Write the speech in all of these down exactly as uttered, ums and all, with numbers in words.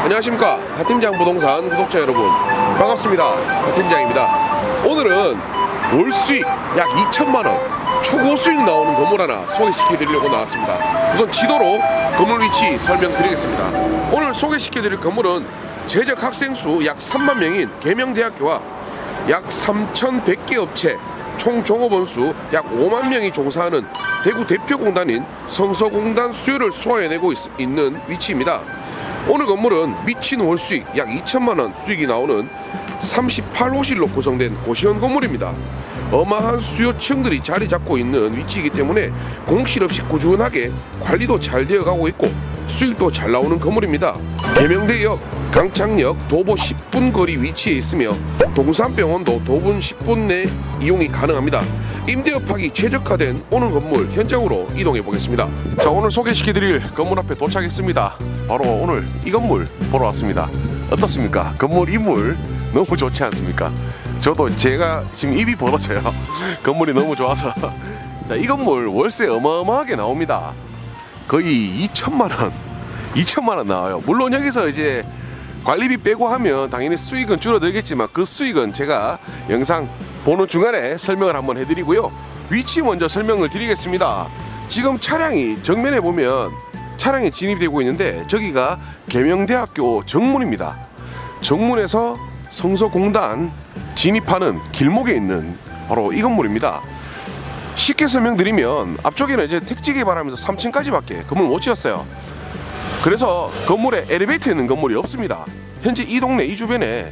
안녕하십니까. 하팀장 부동산 구독자 여러분, 반갑습니다. 하팀장입니다. 오늘은 월 수익 약 이천만 원 초고 수익 나오는 건물 하나 소개시켜 드리려고 나왔습니다. 우선 지도로 건물 위치 설명드리겠습니다. 오늘 소개시켜 드릴 건물은 재적 학생 수 약 삼만 명인 계명대학교와 약 삼천백 개 업체 총 종업원 수 약 오만 명이 종사하는 대구 대표공단인 성서공단 수요를 소화해내고 있, 있는 위치입니다. 오늘 건물은 미친 월 수익 약 이천만 원 수익이 나오는 삼십팔 호실로 구성된 고시원 건물입니다. 어마한 수요층들이 자리 잡고 있는 위치이기 때문에 공실 없이 꾸준하게 관리도 잘 되어가고 있고 수익도 잘 나오는 건물입니다. 계명대역, 강창역, 도보 십 분 거리 위치에 있으며 동산병원도 도보 십 분 내 이용이 가능합니다. 임대업하기 최적화된 오늘 건물 현장으로 이동해 보겠습니다. 자, 오늘 소개시켜드릴 건물 앞에 도착했습니다. 바로 오늘 이 건물 보러 왔습니다. 어떻습니까? 건물 인물 너무 좋지 않습니까? 저도 제가 지금 입이 벌어져요. 건물이 너무 좋아서. 자, 이 건물 월세 어마어마하게 나옵니다. 거의 이천만 원 이천만 원 나와요. 물론 여기서 이제 관리비 빼고 하면 당연히 수익은 줄어들겠지만 그 수익은 제가 영상 보는 중간에 설명을 한번 해드리고요. 위치 먼저 설명을 드리겠습니다. 지금 차량이 정면에 보면 차량이 진입되고 있는데 저기가 계명대학교 정문입니다. 정문에서 성서공단 진입하는 길목에 있는 바로 이 건물입니다. 쉽게 설명드리면 앞쪽에는 이제 택지 개발하면서 삼 층까지밖에 건물 못 지었어요. 그래서 건물에 엘리베이터 있는 건물이 없습니다. 현재 이 동네 이 주변에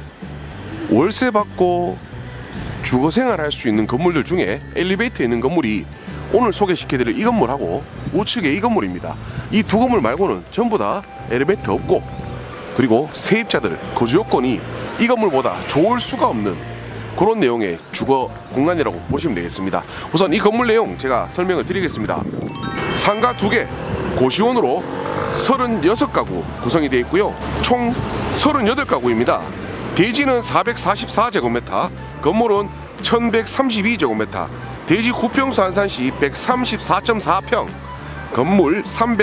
월세 받고 주거 생활할 수 있는 건물들 중에 엘리베이터 있는 건물이 오늘 소개시켜드릴 이 건물하고 우측에 이 건물입니다. 이 두 건물 말고는 전부 다 엘리베이터 없고 그리고 세입자들 거주 요건이 이 건물보다 좋을 수가 없는 그런 내용의 주거 공간이라고 보시면 되겠습니다. 우선 이 건물 내용 제가 설명을 드리겠습니다. 상가 두 개, 고시원으로 서른여섯 가구 구성이 되어 있고요. 총 서른여덟 가구입니다. 대지는 사백사십사 제곱미터, 건물은 천백삼십이 제곱미터, 대지 구평수 안산시 백삼십사 점 사 평, 건물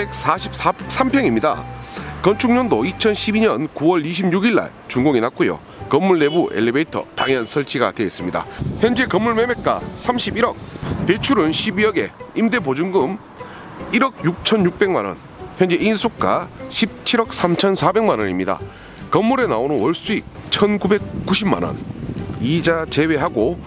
삼백사십삼 평입니다. 건축년도 이천십이 년 구월 이십육 일 날 준공이 났고요. 건물 내부 엘리베이터 당연 설치가 되어 있습니다. 현재 건물 매매가 삼십일억, 대출은 십이억에 임대보증금 일억 육천육백만 원, 현재 인수가 십칠억 삼천사백만 원입니다. 건물에 나오는 월수익 천구백구십만 원, 이자 제외하고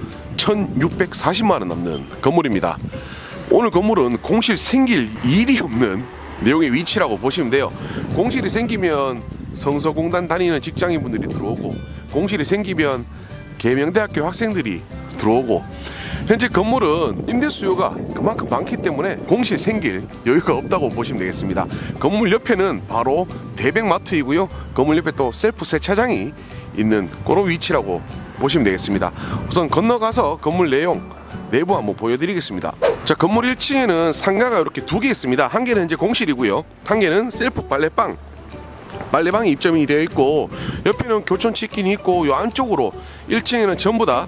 천육백사십만 원 남는 건물입니다. 오늘 건물은 공실 생길 일이 없는 내용의 위치라고 보시면 돼요. 공실이 생기면 성서공단 다니는 직장인분들이 들어오고 공실이 생기면 계명대학교 학생들이 들어오고 현재 건물은 임대 수요가 그만큼 많기 때문에 공실 생길 여유가 없다고 보시면 되겠습니다. 건물 옆에는 바로 대백마트이고요. 건물 옆에 또 셀프 세차장이 있는 그런 위치라고 보시면 되겠습니다. 우선 건너가서 건물 내용 내부 한번 보여드리겠습니다. 자, 건물 일 층에는 상가가 이렇게 두 개 있습니다. 한 개는 이제 공실이고요. 한 개는 셀프 빨래방 빨래방이 입점이 되어 있고 옆에는 교촌치킨이 있고 이 안쪽으로 일 층에는 전부 다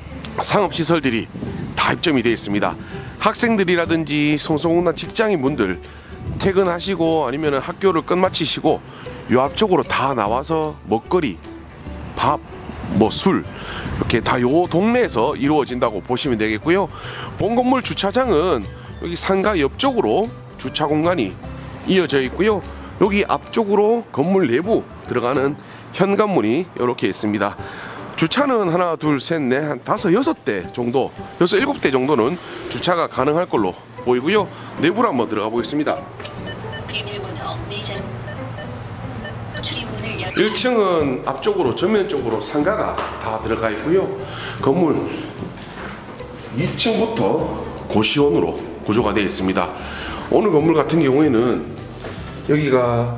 상업시설들이 다 입점이 되어 있습니다. 학생들이라든지 성서공단 직장인분들 퇴근하시고 아니면 학교를 끝마치시고 이 앞쪽으로 다 나와서 먹거리, 밥, 뭐 술 이렇게 다 요 동네에서 이루어진다고 보시면 되겠고요. 본 건물 주차장은 여기 상가 옆쪽으로 주차 공간이 이어져 있고요. 여기 앞쪽으로 건물 내부 들어가는 현관문이 이렇게 있습니다. 주차는 하나, 둘, 셋, 넷, 한 다섯, 여섯 대 정도, 여섯, 일곱 대 정도는 주차가 가능할 걸로 보이고요. 내부로 한번 들어가 보겠습니다. 일 층은 앞쪽으로 전면쪽으로 상가가 다 들어가 있고요. 건물 이 층부터 고시원으로 구조가 되어 있습니다. 오늘 건물 같은 경우에는 여기가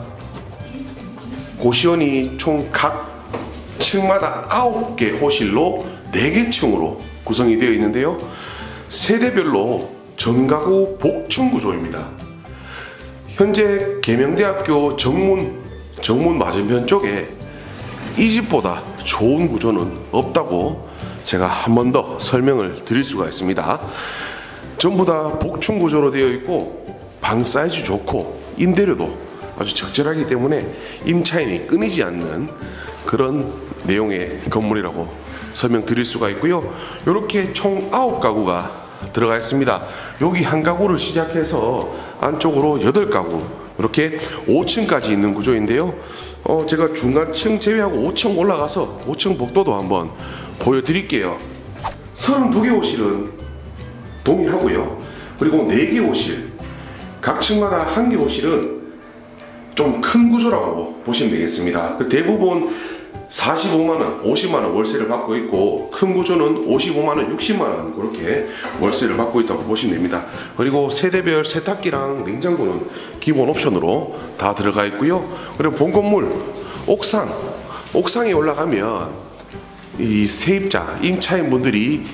고시원이 총 각 층마다 아홉 개 호실로 네 개 층으로 구성이 되어 있는데요. 세대별로 전가구 복층 구조입니다. 현재 계명대학교 정문 정문 맞은편 쪽에 이 집보다 좋은 구조는 없다고 제가 한 번 더 설명을 드릴 수가 있습니다. 전부 다 복층 구조로 되어 있고 방 사이즈 좋고 임대료도 아주 적절하기 때문에 임차인이 끊이지 않는 그런 내용의 건물이라고 설명드릴 수가 있고요. 이렇게 총 아홉 가구가 들어가 있습니다. 여기 한 가구를 시작해서 안쪽으로 여덟 가구, 이렇게 오 층까지 있는 구조인데요. 어, 제가 중간층 제외하고 오 층 올라가서 오 층 복도도 한번 보여드릴게요. 서른두 개 호실은 동일하고요. 그리고 네 개 호실, 각 층마다 한 개 호실은 좀 큰 구조라고 보시면 되겠습니다. 대부분 사십오만 원, 오십만 원 월세를 받고 있고, 큰 구조는 오십오만 원, 육십만 원 그렇게 월세를 받고 있다고 보시면 됩니다. 그리고 세대별 세탁기랑 냉장고는 기본 옵션으로 다 들어가 있고요. 그리고 본 건물 옥상, 옥상에 올라가면 이 세입자, 임차인 분들이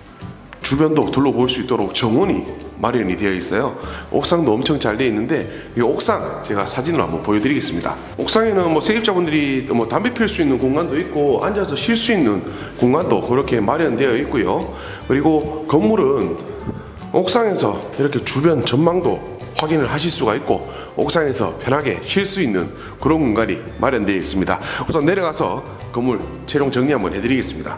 주변도 둘러볼 수 있도록 정원이 마련이 되어 있어요. 옥상도 엄청 잘 되어 있는데, 이 옥상 제가 사진으로 한번 보여드리겠습니다. 옥상에는 뭐 세입자분들이 뭐 담배 필 수 있는 공간도 있고, 앉아서 쉴 수 있는 공간도 그렇게 마련되어 있고요. 그리고 건물은 옥상에서 이렇게 주변 전망도 확인을 하실 수가 있고, 옥상에서 편하게 쉴 수 있는 그런 공간이 마련되어 있습니다. 우선 내려가서 건물 최종 정리 한번 해드리겠습니다.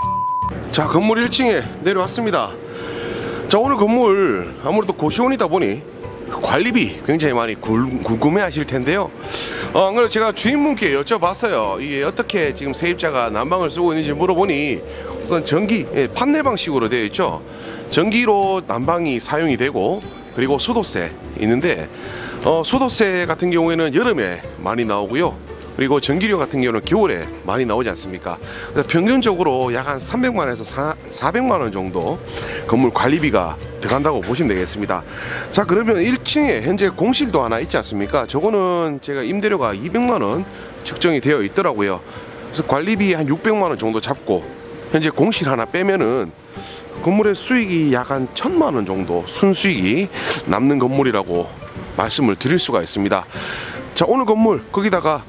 자, 건물 일 층에 내려왔습니다. 자, 오늘 건물 아무래도 고시원이다 보니 관리비 굉장히 많이 궁금해 하실 텐데요. 어, 그래서 제가 주인분께 여쭤봤어요. 이게 어떻게 지금 세입자가 난방을 쓰고 있는지 물어보니, 우선 전기, 예, 판넬 방식으로 되어 있죠. 전기로 난방이 사용이 되고, 그리고 수도세 있는데, 어, 수도세 같은 경우에는 여름에 많이 나오고요. 그리고 전기료 같은 경우는 겨울에 많이 나오지 않습니까? 그래서 평균적으로 약 한 삼백만 원에서 사백만 원 정도 건물 관리비가 들어간다고 보시면 되겠습니다. 자, 그러면 일 층에 현재 공실도 하나 있지 않습니까? 저거는 제가 임대료가 이백만 원 측정이 되어 있더라고요. 그래서 관리비 한 육백만 원 정도 잡고, 현재 공실 하나 빼면은 건물의 수익이 약 한 천만 원 정도 순수익이 남는 건물이라고 말씀을 드릴 수가 있습니다. 자, 오늘 건물 거기다가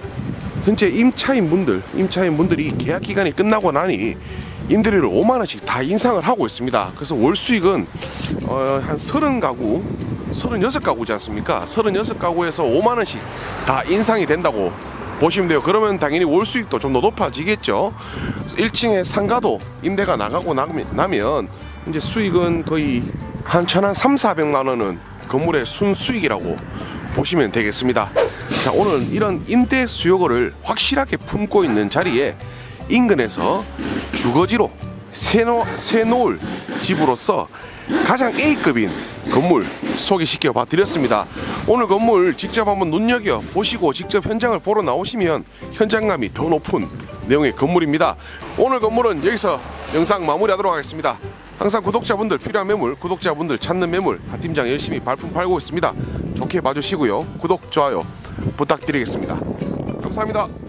현재 임차인 분들, 임차인 분들이 계약 기간이 끝나고 나니 임대료를 오만 원씩 다 인상을 하고 있습니다. 그래서 월 수익은 어, 한 서른 가구, 서른여섯 가구지 않습니까? 서른여섯 가구에서 오만 원씩 다 인상이 된다고 보시면 돼요. 그러면 당연히 월 수익도 좀 더 높아지겠죠. 일 층에 상가도 임대가 나가고 나면 이제 수익은 거의 한 천 삼사백만 원은 건물의 순수익이라고 보시면 되겠습니다. 자, 오늘 이런 임대 수요를 확실하게 품고 있는 자리에 인근에서 주거지로 세노, 세놓을 집으로서 가장 A급인 건물 소개시켜 봐 드렸습니다. 오늘 건물 직접 한번 눈여겨 보시고 직접 현장을 보러 나오시면 현장감이 더 높은 내용의 건물입니다. 오늘 건물은 여기서 영상 마무리하도록 하겠습니다. 항상 구독자분들 필요한 매물, 구독자분들 찾는 매물 하팀장 열심히 발품 팔고 있습니다. 좋게 봐주시고요. 구독, 좋아요 부탁드리겠습니다. 감사합니다.